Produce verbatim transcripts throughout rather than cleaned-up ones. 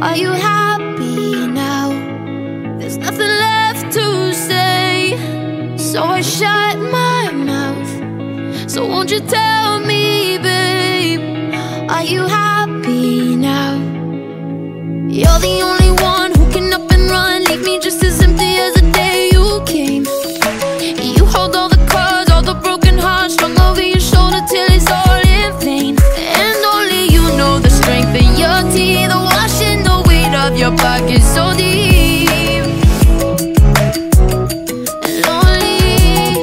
Are you happy now? There's nothing left to say, so I shut my mouth. So won't you tell me, babe, are you happy now? You're the only one who can up and run, leave me just as empty as the day you came. You hold all the cards, all the broken hearts strung over your shoulder till it's all in vain. And only you know the strength in your teeth, the washing the weight of your pockets so deep. And only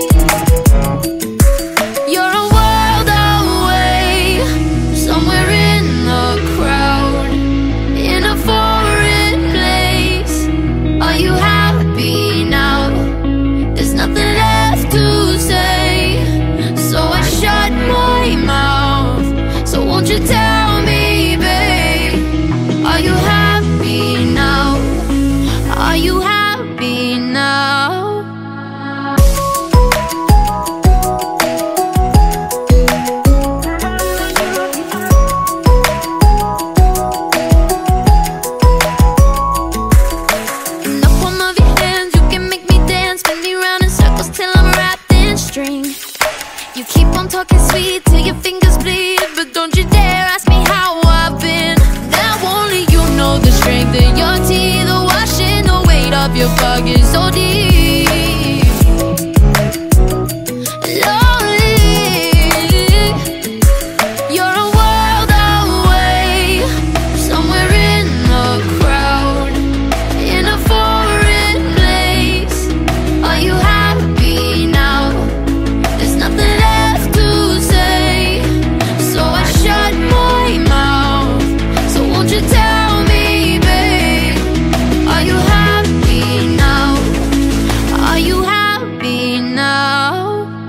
you're a world away, somewhere in the crowd, in a foreign place. Are you happy now? There's nothing left to say, so I shut my mouth. So won't you tell me, babe, are you happy now? Are you happy now? In the palm of your hands, you can make me dance, spin me round in circles till I'm wrapped in string. You keep on talking sweet till your fingers bleed, but don't you dare ask me how I've been. Now only you know the strength in your teeth, the washing the weight of your pockets so deep. Lonely, you're a world away, somewhere in the crowd, in a foreign place. Are you happy now? There's nothing left to say, so I shut my mouth. So won't you tell me, babe, are you happy now? Are you happy now?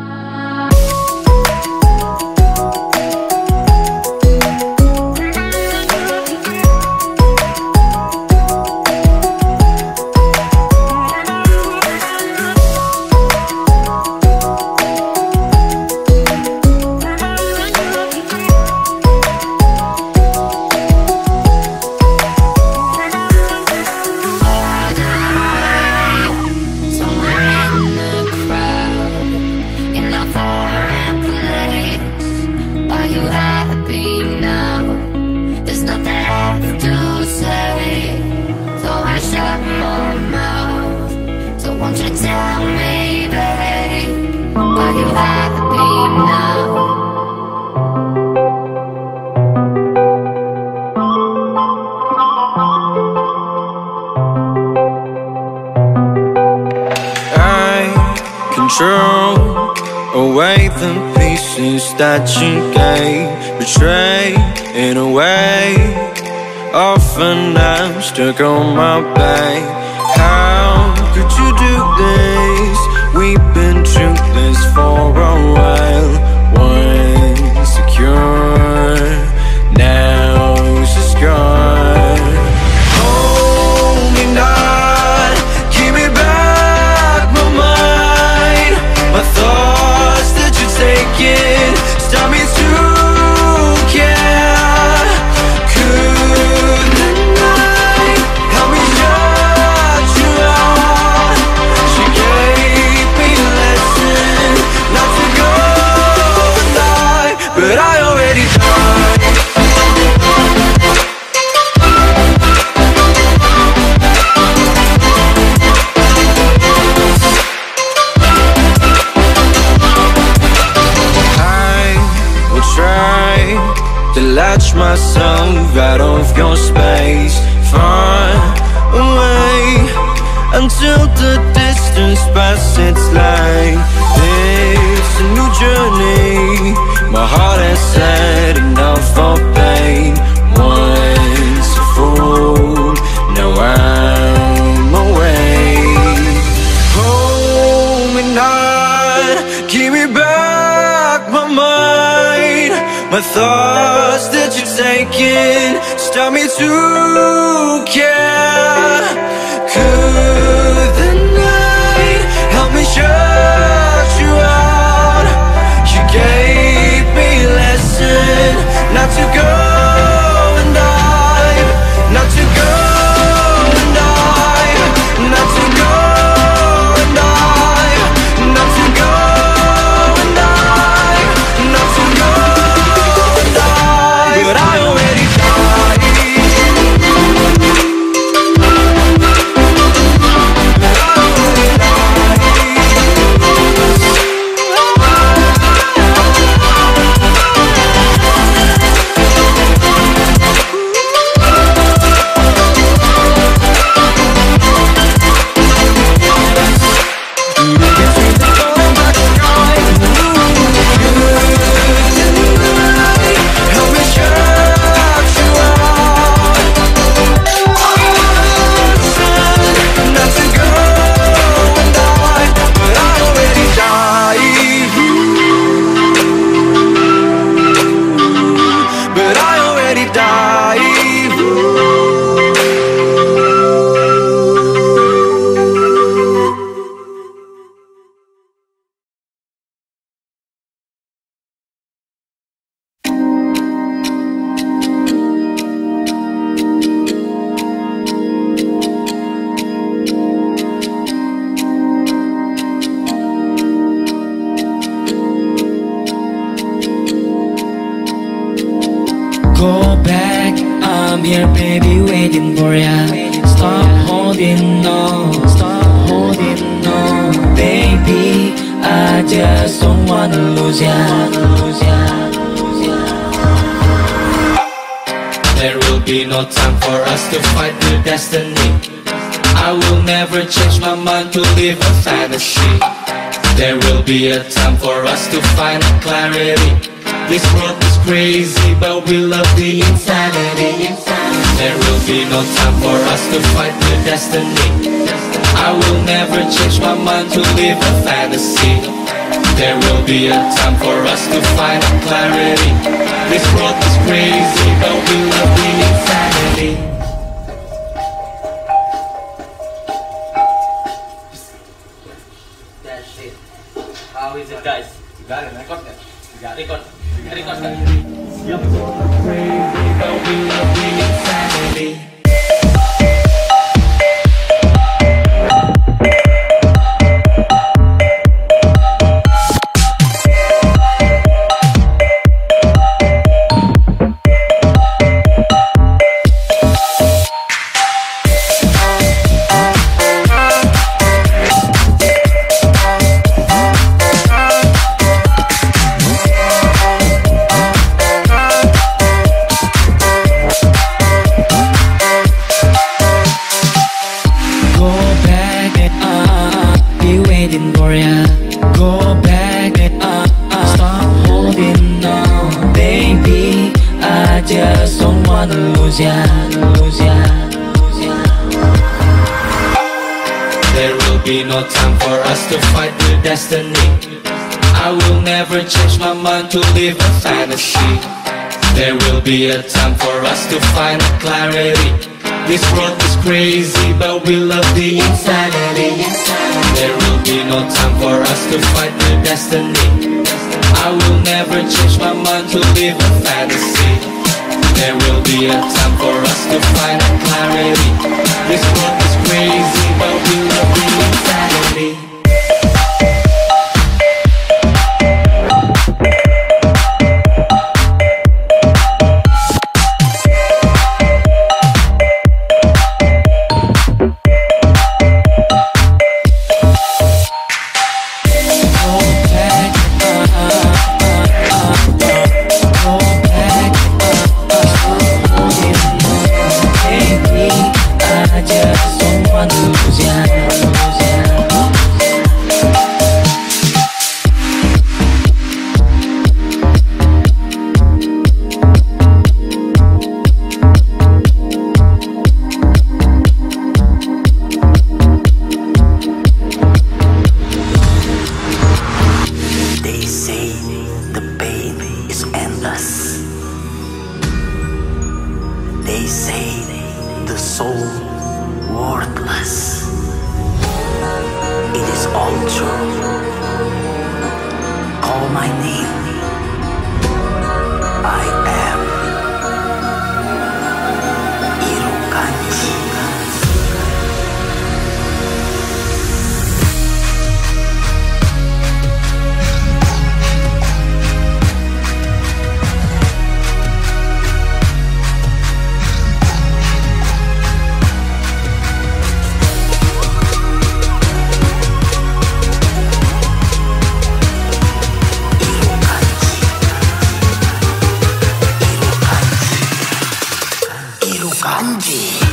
Won't you tell me, babe, are you happy now? I control away the pieces that you gave, betray in a way. Often I'm stuck on my back. How could you do this? We've been through this for a while. Once secure, now it's just gone. Hold me not, give me back my mind. My thoughts that you're taking stop me to care. Could the night help me shut you out? She gave me a lesson not to go and die, but I already died. To latch myself out of your space, far away, until the distance passes like it's a new journey. My heart has said enough for pain. Once a fool, now I'm away. Hold me not, give me back my mind. My thoughts that you're taking stop me to care. Could the night help me shut you out? You gave me a lesson not to go and dive, not to go I'm here baby waiting for ya. Stop holding on, stop holding on. Baby, I just don't wanna lose ya. There will be no time for us to fight with destiny. I will never change my mind to live a fantasy. There will be a time for us to find clarity. This world is crazy, but we love the insanity. There will be no time for us to fight with destiny. I will never change my mind to live a fantasy. There will be a time for us to find clarity. This world is crazy, but we love the insanity. That's it. How is it, guys? You got it, record it. You got it, record. Record it. Crazy, but we love the insanity. There will be no time for us to fight with destiny. I will never change my mind to live a fantasy. There will be a time for us to find clarity. This world is crazy, but we love the insanity. There will be no time for us to fight with destiny. I will never change my mind to live a fantasy. There will be a time for us to find clarity. This world is crazy, but we love the insanity. They say the soul worthless. It is all true. Call my name. I am Irokanji. Kanji.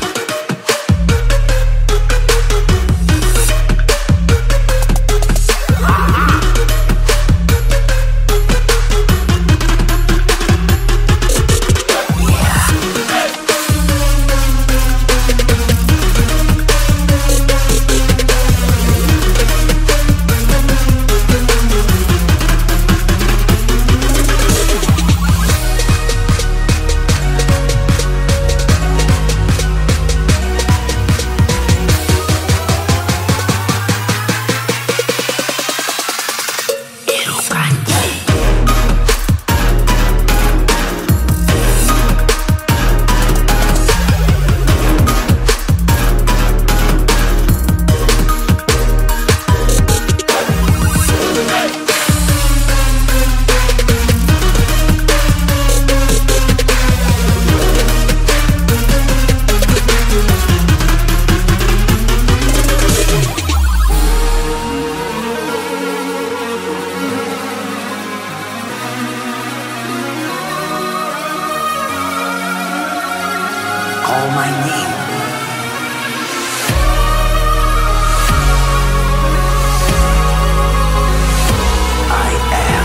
call my name. I am.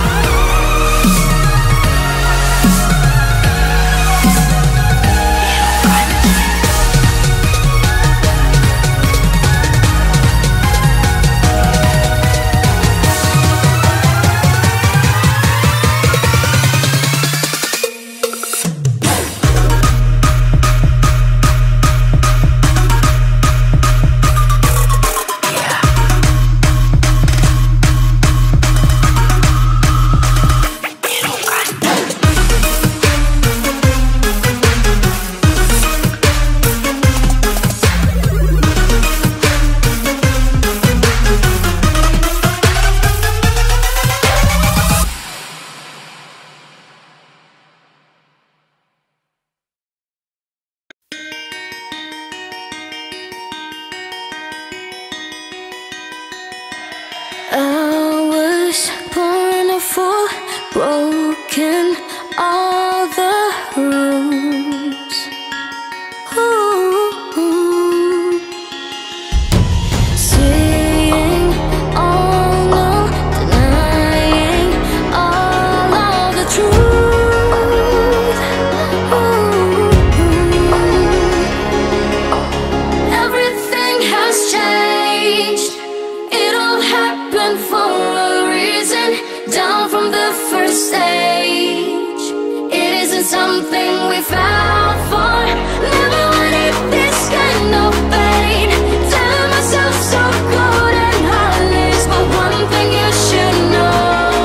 I was born a fool, broken all the rules. Ooh. Saying all no, denying all of the truth. Ooh. Everything has changed. It all happened for a reason. Down from the first stage. It isn't something we found for. Never wanted this kind of pain. Telling myself so good and heartless, but one thing you should know.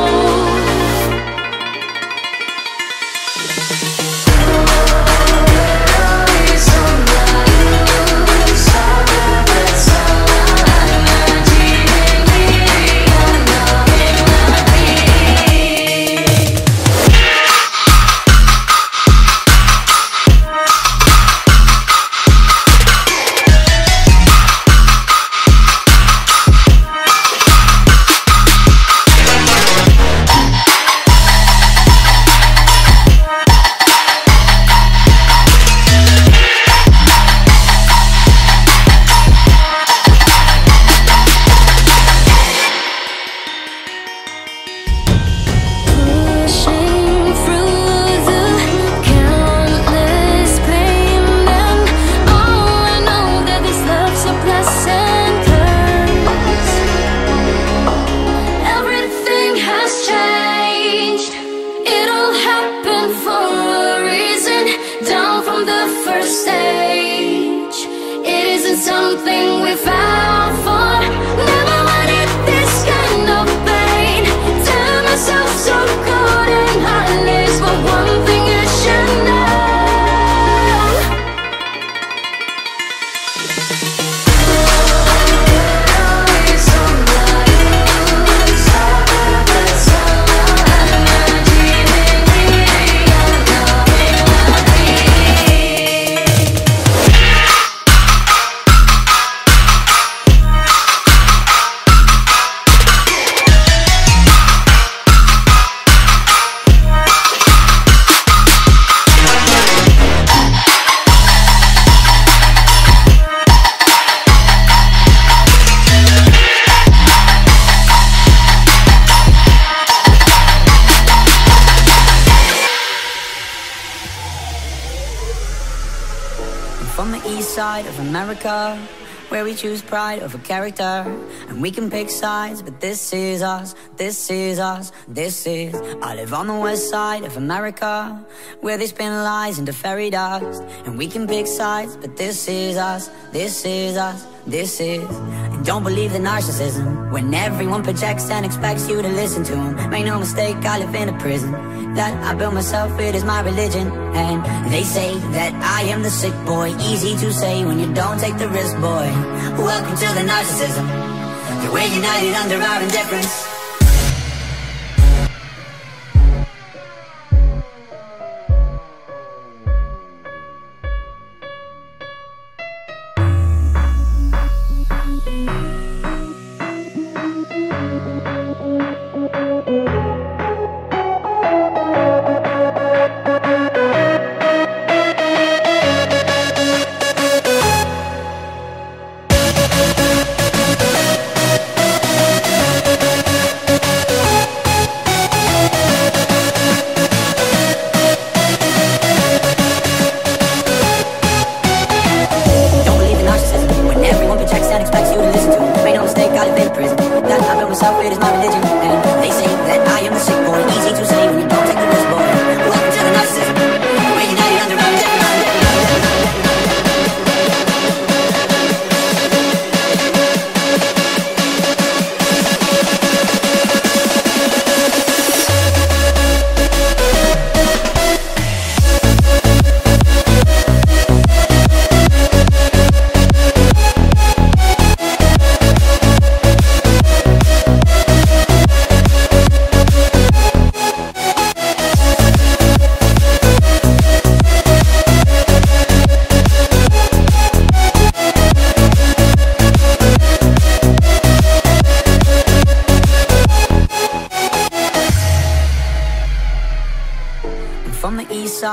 Something we found for. Never wanted this kind of pain. Tell myself so good and heartless, but one thing you should know. From the east side of America, where we choose pride over character, and we can pick sides, but this is us, this is us, this is. I live on the west side of America, where they spin lies into fairy dust, and we can pick sides, but this is us, this is us, this is. And don't believe the narcissism, when everyone projects and expects you to listen to them. Make no mistake, I live in a prison that I built myself, it is my religion. And they say that I am the sick boy, easy to say when you don't take the risk, boy. Welcome to the narcissism, yeah, we're united under our indifference.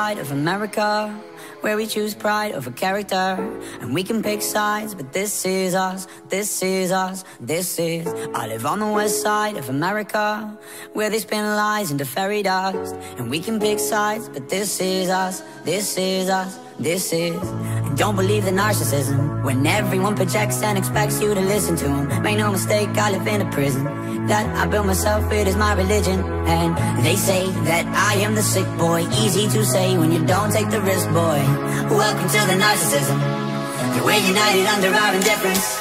side of America, where we choose pride over character, and we can pick sides, but this is us, this is us, this is. I live on the west side of America, where they spin lies into fairy dust, and we can pick sides, but this is us, this is us, this is. And don't believe the narcissism, when everyone projects and expects you to listen to them. Make no mistake, I live in a prison that I built myself, it is my religion. And they say that I am the sick boy, easy to say when you don't take the risk, boy. Welcome to the narcissism, we're united under our indifference.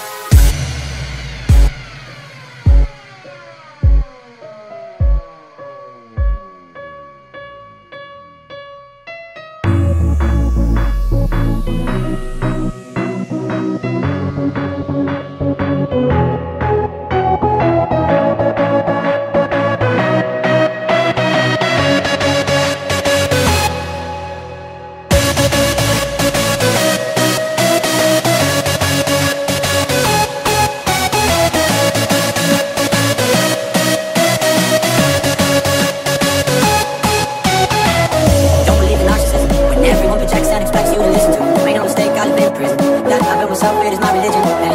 It is my religion.